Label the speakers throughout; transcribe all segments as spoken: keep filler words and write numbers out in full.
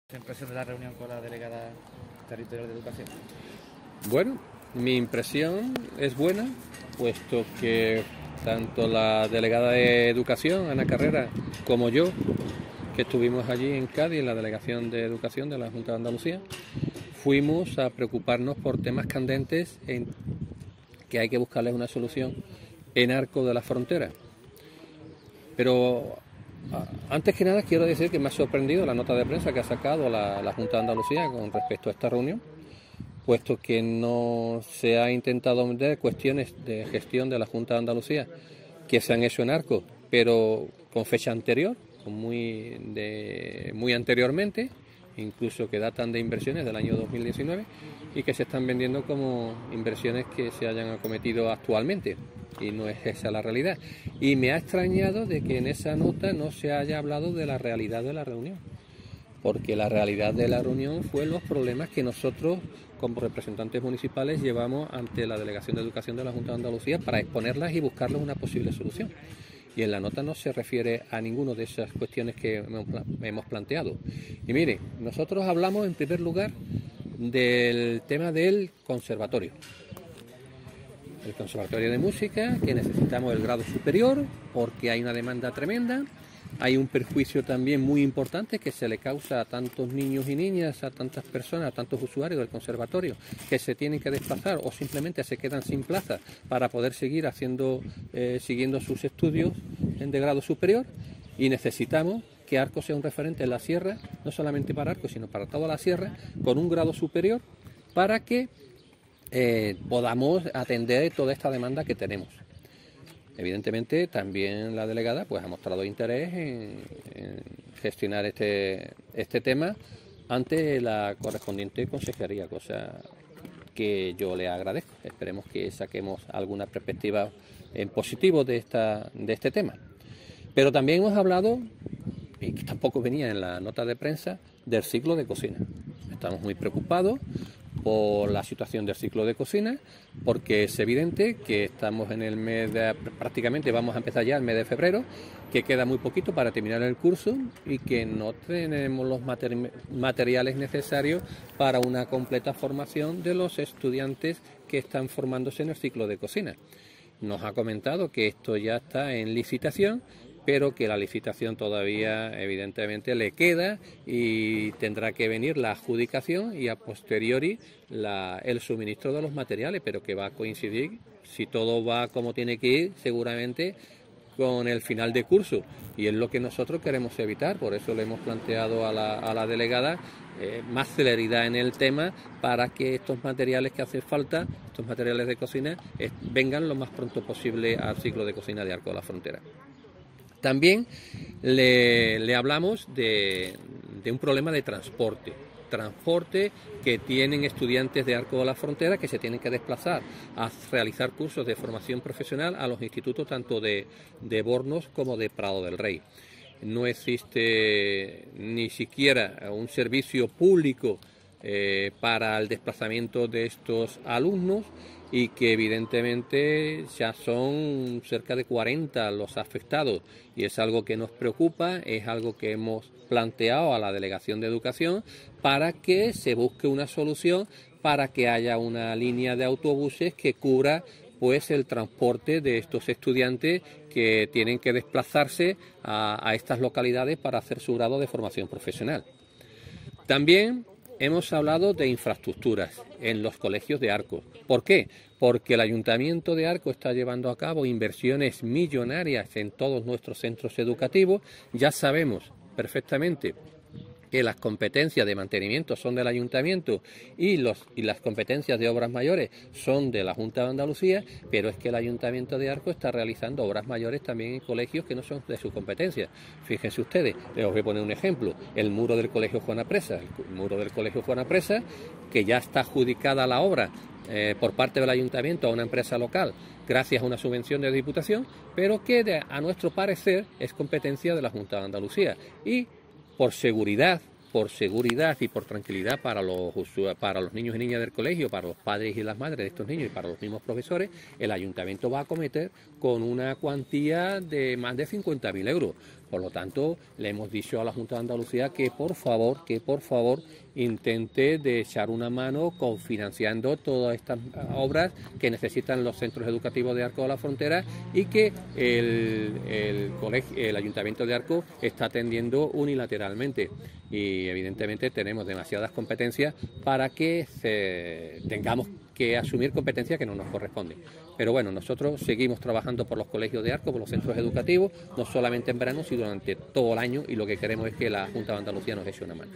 Speaker 1: Impresión de la reunión con la delegada territorial de educación.
Speaker 2: Bueno, mi impresión es buena, puesto que tanto la delegada de educación, Ana Carrera, como yo, que estuvimos allí en Cádiz, en la delegación de educación de la Junta de Andalucía, fuimos a preocuparnos por temas candentes en que hay que buscarles una solución en Arcos de la Frontera. Pero antes que nada quiero decir que me ha sorprendido la nota de prensa que ha sacado la, la Junta de Andalucía con respecto a esta reunión, puesto que no se ha intentado meter cuestiones de gestión de la Junta de Andalucía que se han hecho en Arcos, pero con fecha anterior, muy, de, muy anteriormente, incluso que datan de inversiones del año dos mil diecinueve y que se están vendiendo como inversiones que se hayan acometido actualmente, y no es esa la realidad. Y me ha extrañado de que en esa nota no se haya hablado de la realidad de la reunión, porque la realidad de la reunión fue los problemas que nosotros como representantes municipales llevamos ante la Delegación de Educación de la Junta de Andalucía para exponerlas y buscarles una posible solución. Y en la nota no se refiere a ninguna de esas cuestiones que hemos planteado. Y mire, nosotros hablamos en primer lugar del tema del conservatorio. El conservatorio de música, que necesitamos el grado superior porque hay una demanda tremenda. Hay un perjuicio también muy importante que se le causa a tantos niños y niñas, a tantas personas, a tantos usuarios del conservatorio que se tienen que desplazar o simplemente se quedan sin plaza para poder seguir haciendo, eh, siguiendo sus estudios de grado superior, y necesitamos que Arcos sea un referente en la sierra, no solamente para Arcos sino para toda la sierra, con un grado superior para que eh, podamos atender toda esta demanda que tenemos. Evidentemente también la delegada pues ha mostrado interés en, en gestionar este, este tema ante la correspondiente consejería, cosa que yo le agradezco. Esperemos que saquemos alguna perspectiva en positivo de, esta, de este tema. Pero también hemos hablado, y que tampoco venía en la nota de prensa, del ciclo de cocina. Estamos muy preocupados por la situación del ciclo de cocina, porque es evidente que estamos en el mes de, prácticamente vamos a empezar ya el mes de febrero, que queda muy poquito para terminar el curso y que no tenemos los materi- materiales necesarios para una completa formación de los estudiantes que están formándose en el ciclo de cocina. Nos ha comentado que esto ya está en licitación, pero que la licitación todavía evidentemente le queda y tendrá que venir la adjudicación y a posteriori la, el suministro de los materiales, pero que va a coincidir, si todo va como tiene que ir, seguramente con el final de curso, y es lo que nosotros queremos evitar. Por eso le hemos planteado a la, a la delegada eh, más celeridad en el tema para que estos materiales que hacen falta, estos materiales de cocina, eh, vengan lo más pronto posible al ciclo de cocina de Arcos de la Frontera. También le, le hablamos de, de un problema de transporte, transporte que tienen estudiantes de Arcos de la Frontera que se tienen que desplazar a realizar cursos de formación profesional a los institutos tanto de, de Bornos como de Prado del Rey. No existe ni siquiera un servicio público eh, para el desplazamiento de estos alumnos, y que evidentemente ya son cerca de cuarenta los afectados, y es algo que nos preocupa, es algo que hemos planteado a la Delegación de Educación para que se busque una solución para que haya una línea de autobuses que cubra pues el transporte de estos estudiantes que tienen que desplazarse a, a estas localidades para hacer su grado de formación profesional. También hemos hablado de infraestructuras en los colegios de Arcos. ¿Por qué? Porque el Ayuntamiento de Arcos está llevando a cabo inversiones millonarias en todos nuestros centros educativos. Ya sabemos perfectamente que las competencias de mantenimiento son del Ayuntamiento y, los, y las competencias de obras mayores son de la Junta de Andalucía, pero es que el Ayuntamiento de Arcos está realizando obras mayores también en colegios que no son de su competencia. Fíjense ustedes, les voy a poner un ejemplo, el muro del Colegio Juana Presa, el muro del Colegio Juana Presa, que ya está adjudicada la obra eh, por parte del Ayuntamiento a una empresa local, gracias a una subvención de Diputación, pero que de, a nuestro parecer es competencia de la Junta de Andalucía. Y por seguridad por seguridad y por tranquilidad para los, para los niños y niñas del colegio, para los padres y las madres de estos niños y para los mismos profesores, el ayuntamiento va a acometer con una cuantía de más de cincuenta mil euros. Por lo tanto, le hemos dicho a la Junta de Andalucía que por favor, que por favor intente de echar una mano cofinanciando todas estas obras que necesitan los centros educativos de Arcos de la Frontera y que el, el, colegio, el Ayuntamiento de Arcos está atendiendo unilateralmente. Y evidentemente tenemos demasiadas competencias para que se, tengamos que asumir competencias que no nos corresponden. Pero bueno, nosotros seguimos trabajando por los colegios de Arcos, por los centros educativos, no solamente en verano, sino durante todo el año, y lo que queremos es que la Junta de Andalucía nos eche una mano.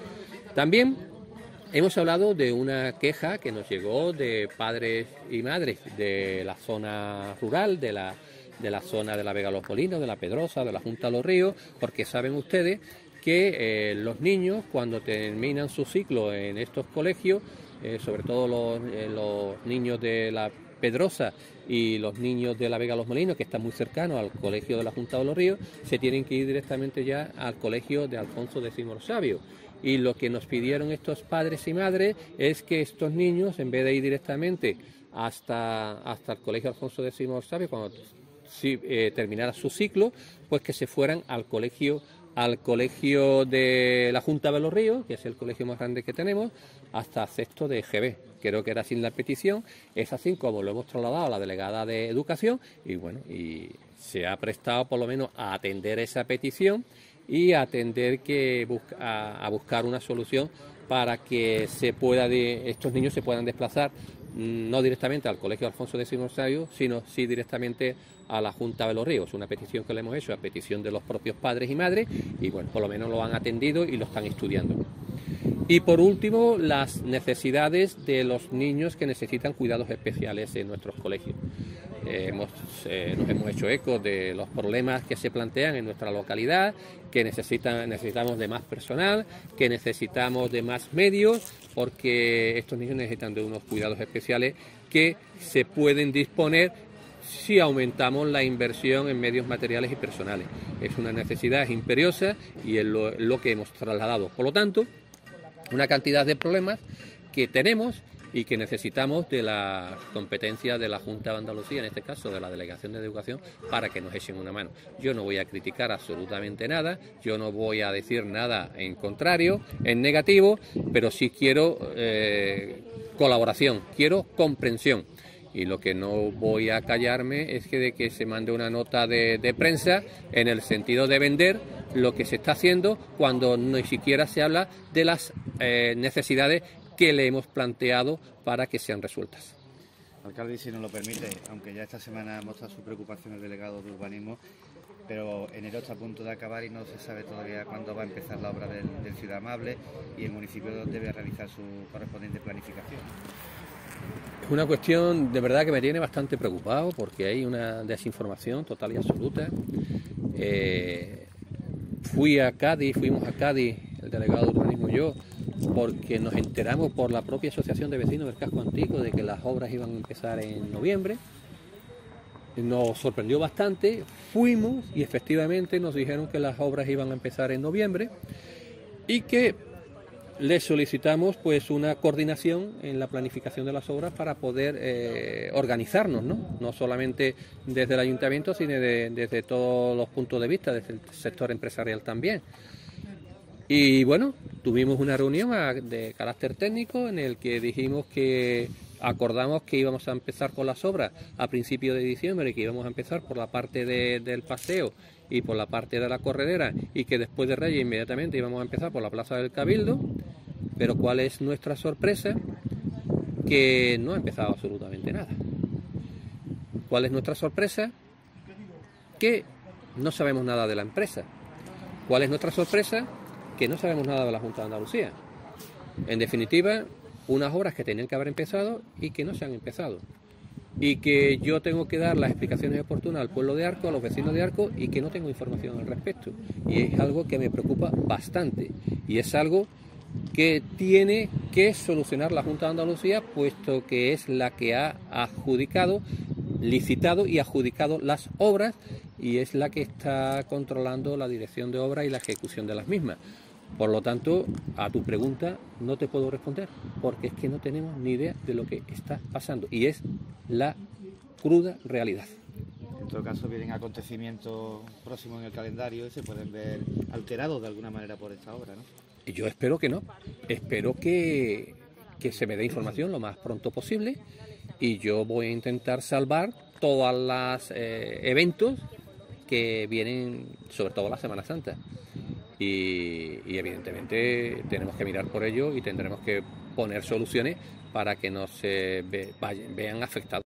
Speaker 2: También hemos hablado de una queja que nos llegó de padres y madres de la zona rural, de la, de la zona de la Vega Los Molinos, de la Pedrosa, de la Junta de los Ríos, porque saben ustedes que eh, los niños, cuando terminan su ciclo en estos colegios, eh, sobre todo los, eh, los niños de la Pedrosa y los niños de la Vega Los Molinos, que están muy cercanos al colegio de la Junta de los Ríos, se tienen que ir directamente ya al colegio de Alfonso X el Sabio. Y lo que nos pidieron estos padres y madres es que estos niños, en vez de ir directamente hasta, hasta el colegio Alfonso X el Sabio, cuando si, eh, terminara su ciclo, pues que se fueran al colegio al colegio de la Junta de los Ríos, que es el colegio más grande que tenemos, hasta sexto de G B. Creo que era así la petición, es así como lo hemos trasladado a la delegada de Educación y bueno, y se ha prestado por lo menos a atender esa petición y a atender que busca, a, a buscar una solución para que se pueda de, estos niños se puedan desplazar no directamente al colegio Alfonso X el Sabio, sino sí directamente a la Junta de los Ríos. Una petición que le hemos hecho a petición de los propios padres y madres y bueno, por lo menos lo han atendido y lo están estudiando. Y por último, las necesidades de los niños que necesitan cuidados especiales en nuestros colegios. Eh, hemos, eh, nos hemos hecho eco de los problemas que se plantean en nuestra localidad, que necesitan, necesitamos de más personal, que necesitamos de más medios, porque estos niños necesitan de unos cuidados especiales que se pueden disponer si aumentamos la inversión en medios materiales y personales. Es una necesidad imperiosa y es lo, lo que hemos trasladado. Por lo tanto, una cantidad de problemas que tenemos y que necesitamos de la competencia de la Junta de Andalucía, en este caso de la Delegación de Educación, para que nos echen una mano. Yo no voy a criticar absolutamente nada, yo no voy a decir nada en contrario, en negativo, pero sí quiero eh, colaboración, quiero comprensión. Y lo que no voy a callarme es que de que se mande una nota de, de prensa en el sentido de vender lo que se está haciendo cuando ni siquiera se habla de las eh, necesidades que le hemos planteado para que sean resueltas.
Speaker 1: Alcalde, si nos lo permite, aunque ya esta semana ha mostrado su preocupación el delegado de urbanismo, pero enero está a punto de acabar y no se sabe todavía cuándo va a empezar la obra del, del Ciudad Amable y el municipio debe realizar su correspondiente planificación.
Speaker 2: Es una cuestión de verdad que me tiene bastante preocupado porque hay una desinformación total y absoluta. Eh, fui a Cádiz, fuimos a Cádiz, el delegado de urbanismo y yo, porque nos enteramos por la propia asociación de vecinos del casco antiguo de que las obras iban a empezar en noviembre. Nos sorprendió bastante, fuimos y efectivamente nos dijeron que las obras iban a empezar en noviembre y que les solicitamos pues una coordinación en la planificación de las obras para poder eh, organizarnos, ¿no? No solamente desde el ayuntamiento, sino de, desde todos los puntos de vista, desde el sector empresarial también. Y bueno, tuvimos una reunión a, de carácter técnico en el que dijimos que acordamos que íbamos a empezar con las obras a principios de diciembre y que íbamos a empezar por la parte de, del paseo y por la parte de la corredera y que después de Reyes inmediatamente íbamos a empezar por la Plaza del Cabildo, pero ¿cuál es nuestra sorpresa? Que no ha empezado absolutamente nada. ¿Cuál es nuestra sorpresa? Que no sabemos nada de la empresa. ¿Cuál es nuestra sorpresa? Que no sabemos nada de la Junta de Andalucía. En definitiva, unas obras que tenían que haber empezado y que no se han empezado. Y que yo tengo que dar las explicaciones oportunas al pueblo de Arcos, a los vecinos de Arcos, y que no tengo información al respecto. Y es algo que me preocupa bastante. Y es algo que tiene que solucionar la Junta de Andalucía, puesto que es la que ha adjudicado, licitado y adjudicado las obras, y es la que está controlando la dirección de obras y la ejecución de las mismas. Por lo tanto, a tu pregunta no te puedo responder, porque es que no tenemos ni idea de lo que está pasando, y es la cruda realidad.
Speaker 1: En todo caso, vienen acontecimientos próximos en el calendario y se pueden ver alterados de alguna manera por esta obra, ¿no?
Speaker 2: Y yo espero que no, espero que, que se me dé información lo más pronto posible, y yo voy a intentar salvar todos los eh, eventos que vienen, sobre todo la Semana Santa. Y, y evidentemente tenemos que mirar por ello y tendremos que poner soluciones para que no se ve, vayan, vean afectados.